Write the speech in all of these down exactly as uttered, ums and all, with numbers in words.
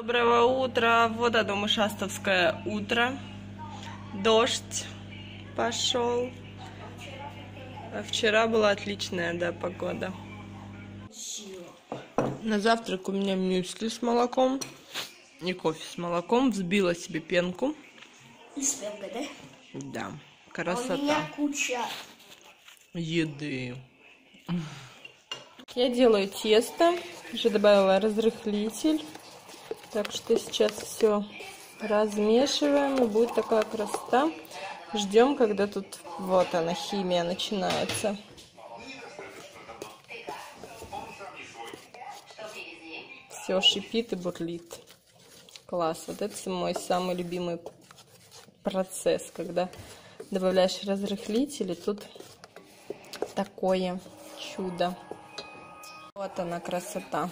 Доброго утра. Вот оно, мышастовское утро. Дождь пошел. А вчера была отличная, да, погода. На завтрак у меня мюсли с молоком и кофе с молоком. Взбила себе пенку. И с пенкой, да? Да, красота. А у меня куча еды. Я делаю тесто. Уже добавила разрыхлитель. Так что сейчас все размешиваем, и будет такая красота. Ждем, когда тут, вот она, химия начинается. Все шипит и бурлит. Класс. Вот это мой самый любимый процесс, когда добавляешь разрыхлитель, и тут такое чудо. Вот она, красота.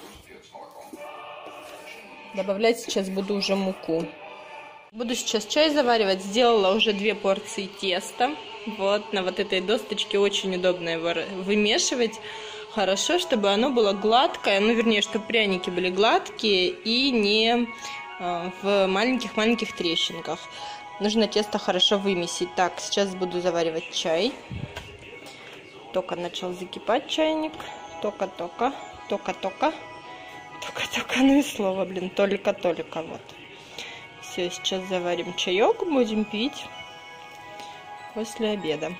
Добавлять сейчас буду уже муку. Буду сейчас чай заваривать. Сделала уже две порции теста. Вот на вот этой досточке очень удобно его вымешивать. Хорошо, чтобы оно было гладкое. Ну, вернее, чтобы пряники были гладкие и не в маленьких-маленьких трещинках. Нужно тесто хорошо вымесить. Так, сейчас буду заваривать чай. Только начал закипать чайник. Только-только, только-только. Только-только, ну и слово, блин, только-только, вот. Все, сейчас заварим чаек, будем пить после обеда.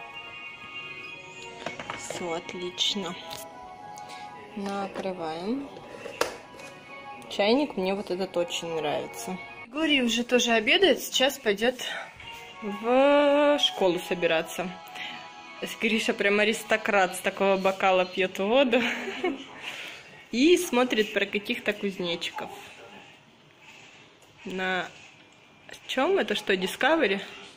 Все, отлично. Накрываем. Чайник, мне вот этот очень нравится. Гори уже тоже обедает, сейчас пойдет в школу собираться. Гриша прям аристократ, с такого бокала пьет воду. И смотрит про каких-то кузнечиков. На чем? Это что, Discovery?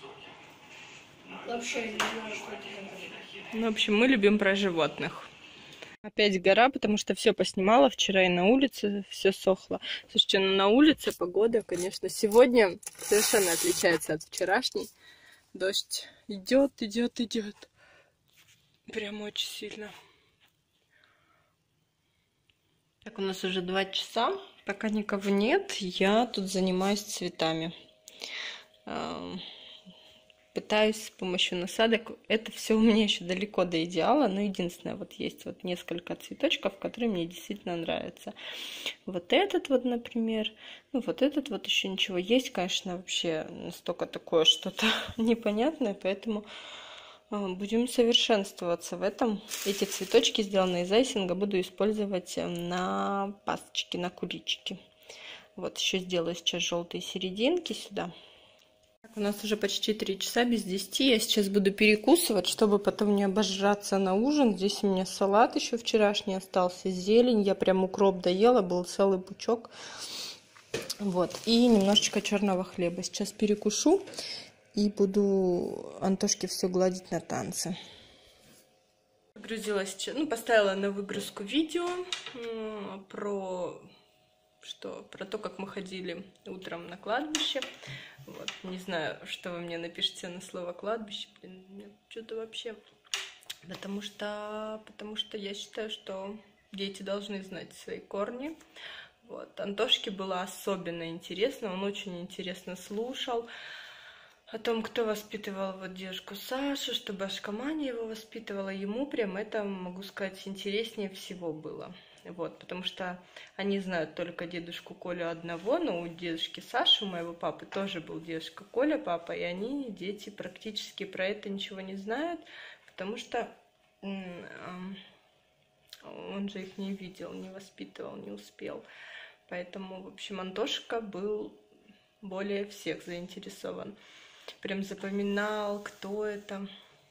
Вообще не знаю, что это. Ну, в общем, мы любим про животных. Опять гора, потому что все поснимала. Вчера и на улице все сохло. Слушайте, ну на улице погода, конечно, сегодня совершенно отличается от вчерашней. Дождь идет, идет, идет. Прям очень сильно. Так, у нас уже два часа, пока никого нет, я тут занимаюсь цветами. Пытаюсь с помощью насадок, это все у меня еще далеко до идеала, но единственное, вот есть вот несколько цветочков, которые мне действительно нравятся. Вот этот вот, например, ну вот этот вот еще ничего. Есть, конечно, вообще настолько такое что-то непонятное, поэтому... Будем совершенствоваться в этом. Эти цветочки, сделанные из айсинга, буду использовать на пасочки, на куличики. Вот еще сделаю сейчас желтые серединки сюда. Так, у нас уже почти три часа без десяти. Я сейчас буду перекусывать, чтобы потом не обожраться на ужин. Здесь у меня салат еще вчерашний остался, зелень. Я прям укроп доела, был целый пучок. Вот. И немножечко черного хлеба. Сейчас перекушу. И буду Антошке все гладить на танцы. Погрузилась, ну, поставила на выгрузку видео про, что, про то, как мы ходили утром на кладбище. Вот. Не знаю, что вы мне напишите на слово кладбище. Блин, что-то вообще... Потому что, потому что я считаю, что дети должны знать свои корни. Вот. Антошке было особенно интересно, он очень интересно слушал о том, кто воспитывал вот дедушку Сашу, что бабушка Маня его воспитывала. Ему прям это, могу сказать, интереснее всего было. Вот, потому что они знают только дедушку Колю одного, но у дедушки Саши, у моего папы, тоже был дедушка Коля, папа, и они, дети, практически про это ничего не знают, потому что он же их не видел, не воспитывал, не успел. Поэтому, в общем, Антошка был более всех заинтересован. Прям запоминал, кто это.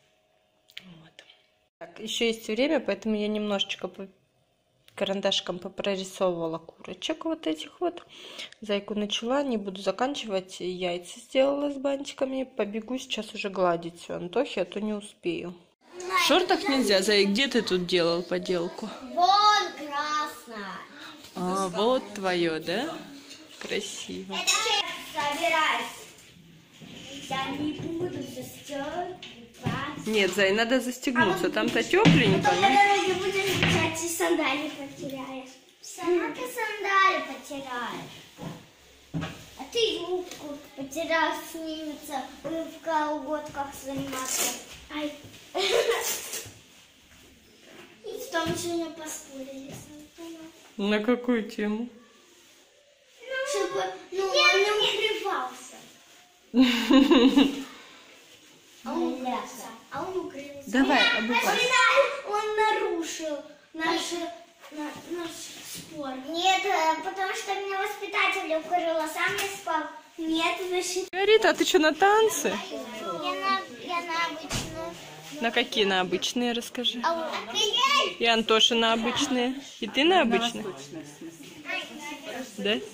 Вот. Так, еще есть время, поэтому я немножечко по карандашком попрорисовывала курочек вот этих вот. Зайку начала, не буду заканчивать. Яйца сделала с бантиками. Побегу сейчас уже гладить все Антохе, а то не успею. В шортах нельзя, Зай, где ты тут делал поделку? Вон красная. А, вот твое, да? Красиво. Это собираюсь. Я не буду застегивать. Нет, Зай, надо застегнуться. Там-то тепленько. Потом на дороге будешь бежать и сандали потеряешь. Сама ты сандали потеряешь. ты юбку потерял, снимется, в колготках заниматься. Ай. И в том сегодня поспорили с Антоном. На какую тему? Чтобы, ну, он не укрывался. А он укрылся. А он укрылся. Давай, Нет, обувай. Он нарушил наш, на, наш спор. Нет, потому что меня воспитатель укрыл, а сам не спал. Нет, значит... Рита, а ты что, на танцы? Я на, я на обычную. На какие на обычные, расскажи. А вот И Антоша на обычные. И ты на обычные? Да?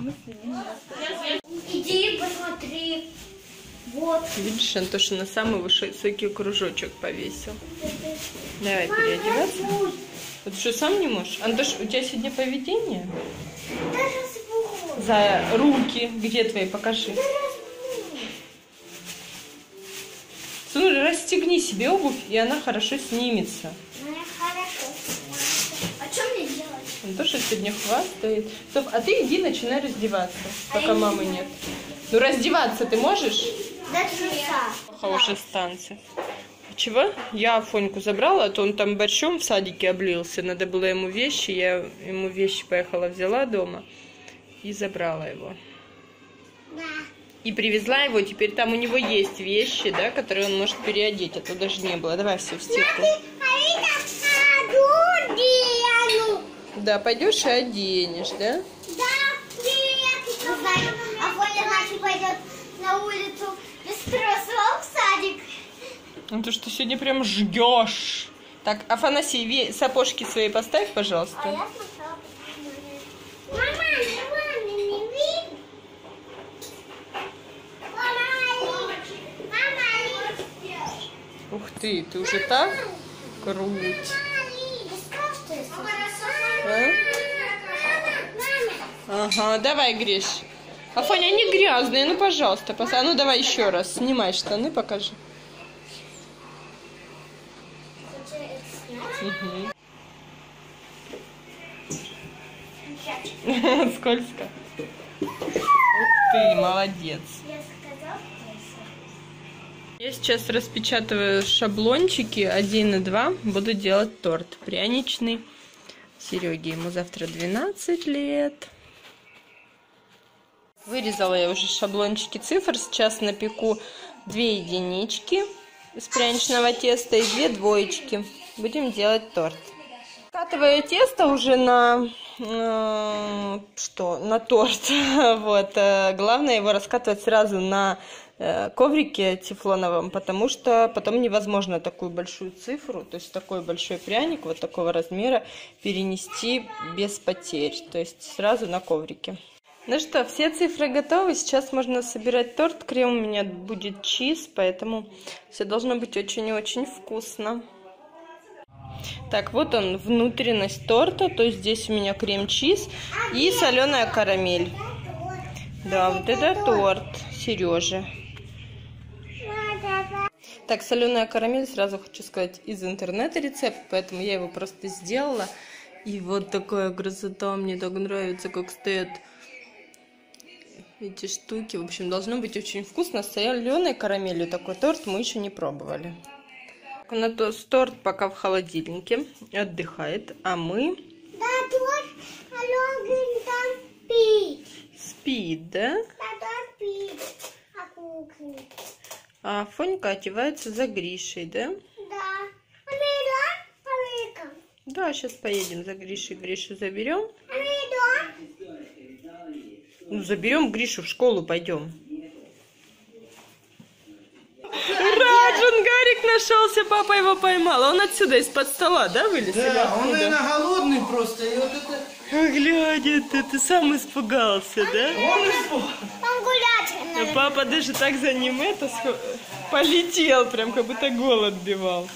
иди посмотри. Вот. Видишь, Антоша на самый высокий кружочек повесил. Давай переодеваться. Вот что, сам не можешь? Антош, у тебя сегодня поведение? Даже звук. За руки. Где твои? Покажи. Ну, расстегни себе обувь, и она хорошо снимется. Ну, хорошо. А что мне делать? Антоша сегодня хвастает. Соф, а ты иди, начинай раздеваться, пока мамы нет. Ну, раздеваться ты можешь? До часа. Плохо уже станция. Чего? Я Фоньку забрала, а то он там борщом в садике облился. Надо было ему вещи. Я ему вещи поехала, взяла дома и забрала его. Да. И привезла его. Теперь там у него есть вещи, да, которые он может переодеть. А то даже не было. Давай все в стирку. Да, пойдешь и оденешь, да? Да, привет. А Фоня, значит, пойдет на улицу без трусов в садик. Ну ты что, сегодня прям жгешь. Так, Афанасий, сапожки свои поставь, пожалуйста. А я смотрела. Мама, мама, не видно? Ух ты, ты уже так? Круть. А? Ага, давай, грешь. Афоня, они грязные, ну пожалуйста. Пос... А ну давай еще раз, снимай штаны, покажи. Угу. Скользко. Ух ты, молодец. Я сейчас распечатываю шаблончики один и два. Буду делать торт пряничный. Сереге ему завтра двенадцать лет. Вырезала я уже шаблончики цифр. Сейчас напеку две единички из пряничного теста и две двоечки. Будем делать торт. Скатываю тесто уже на э, что? На торт. Вот. Главное его раскатывать сразу на э, коврике тефлоновом, потому что потом невозможно такую большую цифру, то есть такой большой пряник вот такого размера перенести без потерь. То есть сразу на коврике. Ну что, все цифры готовы. Сейчас можно собирать торт. Крем у меня будет чиз, поэтому все должно быть очень и очень вкусно. Так, вот он, внутренность торта. То есть здесь у меня крем-чиз и соленая карамель. Да, вот это торт Сережи. Так, соленая карамель, сразу хочу сказать, из интернета рецепт, поэтому я его просто сделала. И вот такая красота, мне так нравится, как стоят эти штуки. В общем, должно быть очень вкусно. С соленой карамелью такой торт мы еще не пробовали. На то торт пока в холодильнике отдыхает, а мы... Да, торт, Алён там спит. Спит, да? Да, торт спит. А кухня? А Фонька одевается за Гришей, да? Да. Помидор, помидор. Да, сейчас поедем за Гришей. Гришу заберем. Помидор. Ну, заберем Гришу в школу, пойдем. Раджан, Гарик нашелся, папа его поймал. Он отсюда из-под стола, да, вылез? Да, он, наверное, голодный просто. И вот это... Глядя, ты, ты сам испугался, да? Он испуг... Он гулять, А наверное. папа даже так за ним это полетел, прям как будто голод бивал.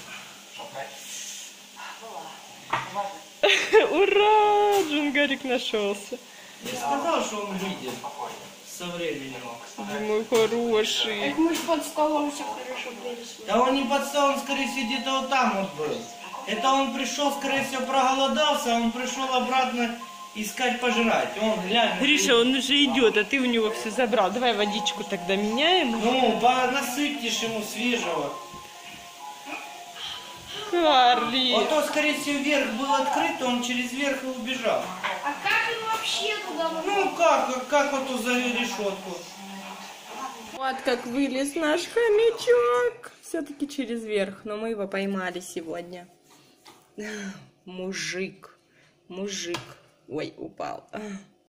Ура! Джунгарик нашелся. Я сказал, что он выйдет со временем. Мой хороший. Мы же под столом все хорошо вырезали. Да он не под столом, скорее всего, где-то вот там вот был. Это он пришел, скорее всего, проголодался, он пришел обратно искать пожрать. Он, глянь. Гриша, он уже идет, а ты у него все забрал. Давай водичку тогда меняем. Ну, насыпьтесь ему свежего. Харли. Вот то, скорее всего, верх был открыт, он через верх и убежал. А как он вообще туда попал? Ну, как, как вот ту за решетку. Вот как вылез наш хомячок. Все-таки через верх, но мы его поймали сегодня. Мужик, мужик. Ой, упал.